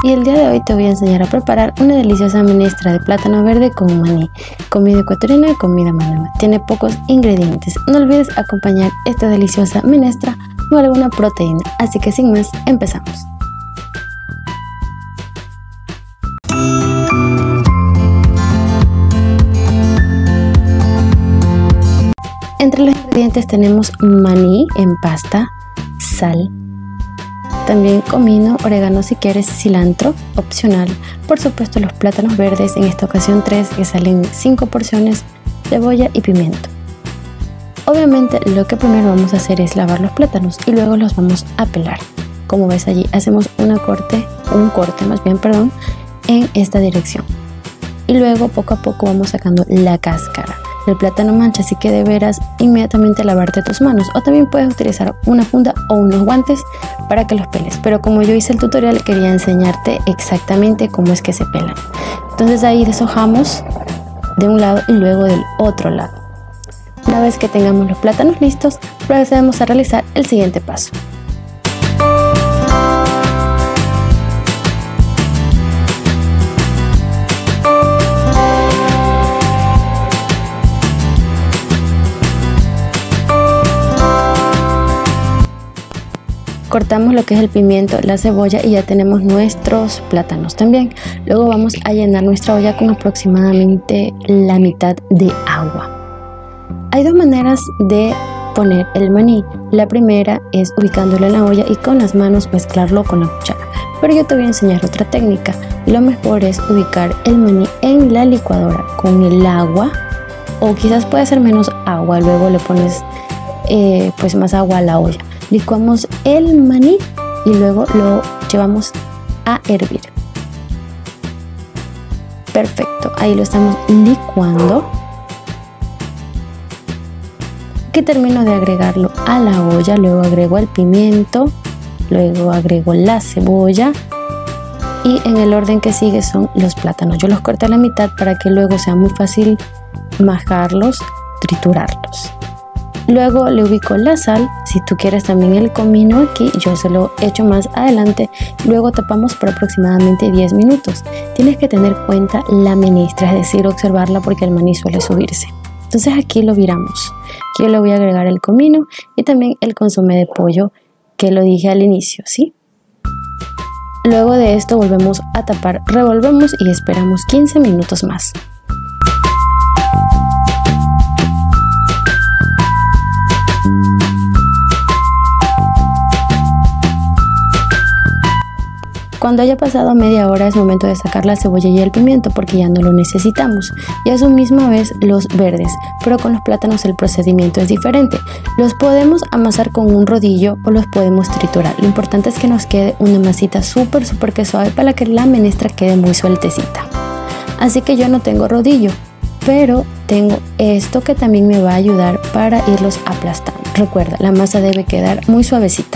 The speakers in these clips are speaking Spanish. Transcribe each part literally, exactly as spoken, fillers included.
Y el día de hoy te voy a enseñar a preparar una deliciosa menestra de plátano verde con maní. Comida ecuatoriana, comida manama. Tiene pocos ingredientes. No olvides acompañar esta deliciosa menestra con alguna proteína. Así que sin más, empezamos. Entre los ingredientes tenemos maní en pasta, sal, también comino, orégano si quieres, cilantro, opcional, por supuesto los plátanos verdes, en esta ocasión tres, que salen cinco porciones, cebolla y pimiento. Obviamente lo que primero vamos a hacer es lavar los plátanos y luego los vamos a pelar. Como ves allí hacemos una corte, un corte más bien, perdón, en esta dirección. Y luego poco a poco vamos sacando la cáscara. El plátano mancha, así que deberás inmediatamente lavarte tus manos, o también puedes utilizar una funda o unos guantes para que los peles, pero como yo hice el tutorial quería enseñarte exactamente cómo es que se pelan. Entonces ahí deshojamos de un lado y luego del otro lado. Una vez que tengamos los plátanos listos, procedemos a realizar el siguiente paso. Cortamos lo que es el pimiento, la cebolla y ya tenemos nuestros plátanos también. Luego vamos a llenar nuestra olla con aproximadamente la mitad de agua. Hay dos maneras de poner el maní. La primera es ubicándolo en la olla y con las manos mezclarlo con la cuchara. Pero yo te voy a enseñar otra técnica. Lo mejor es ubicar el maní en la licuadora con el agua, o quizás puede ser menos agua, luego le pones eh, pues más agua a la olla. Licuamos el maní y luego lo llevamos a hervir. Perfecto, ahí lo estamos licuando. Aquí termino de agregarlo a la olla, luego agrego el pimiento, luego agrego la cebolla y en el orden que sigue son los plátanos. Yo los corté a la mitad para que luego sea muy fácil majarlos, triturarlos. Luego le ubico la sal, si tú quieres también el comino aquí, yo se lo echo más adelante. Luego tapamos por aproximadamente diez minutos. Tienes que tener cuenta la menestra, es decir, observarla porque el maní suele subirse. Entonces aquí lo viramos. Aquí yo le voy a agregar el comino y también el consomé de pollo que lo dije al inicio, ¿sí? Luego de esto volvemos a tapar, revolvemos y esperamos quince minutos más. Cuando haya pasado media hora es momento de sacar la cebolla y el pimiento porque ya no lo necesitamos. Y a su misma vez los verdes, pero con los plátanos el procedimiento es diferente. Los podemos amasar con un rodillo o los podemos triturar. Lo importante es que nos quede una masita súper súper que suave para que la menestra quede muy sueltecita. Así que yo no tengo rodillo, pero tengo esto que también me va a ayudar para irlos aplastando. Recuerda, la masa debe quedar muy suavecita.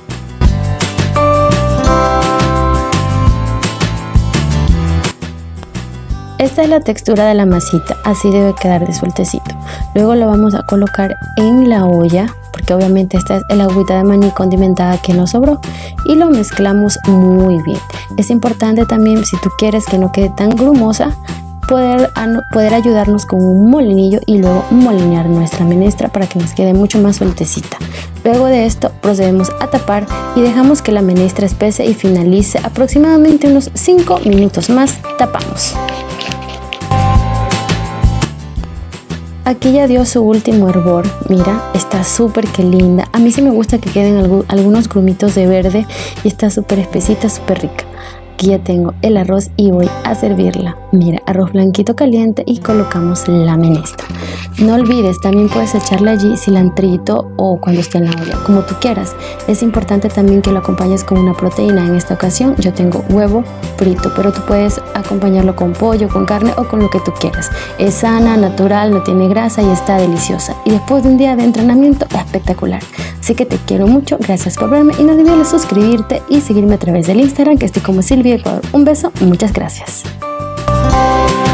Esta es la textura de la masita, así debe quedar de sueltecito. Luego lo vamos a colocar en la olla, porque obviamente esta es el agüita de maní condimentada que nos sobró, y lo mezclamos muy bien. Es importante también, si tú quieres que no quede tan grumosa, poder, poder ayudarnos con un molinillo y luego molinear nuestra menestra para que nos quede mucho más sueltecita. Luego de esto procedemos a tapar y dejamos que la menestra espese y finalice aproximadamente unos cinco minutos más. Tapamos. Aquí ya dio su último hervor, mira, está súper que linda. A mí sí me gusta que queden algunos grumitos de verde y está súper espesita, súper rica. Aquí ya tengo el arroz y voy a servirla. Mira, arroz blanquito caliente y colocamos la menestra. No olvides, también puedes echarle allí cilantrito o cuando esté en la olla, como tú quieras. Es importante también que lo acompañes con una proteína. En esta ocasión yo tengo huevo frito, pero tú puedes acompañarlo con pollo, con carne o con lo que tú quieras. Es sana, natural, no tiene grasa y está deliciosa. Y después de un día de entrenamiento, espectacular. Así que te quiero mucho, gracias por verme y no olvides suscribirte y seguirme a través del Instagram, que estoy como Silvia Ecuador. Un beso, muchas gracias.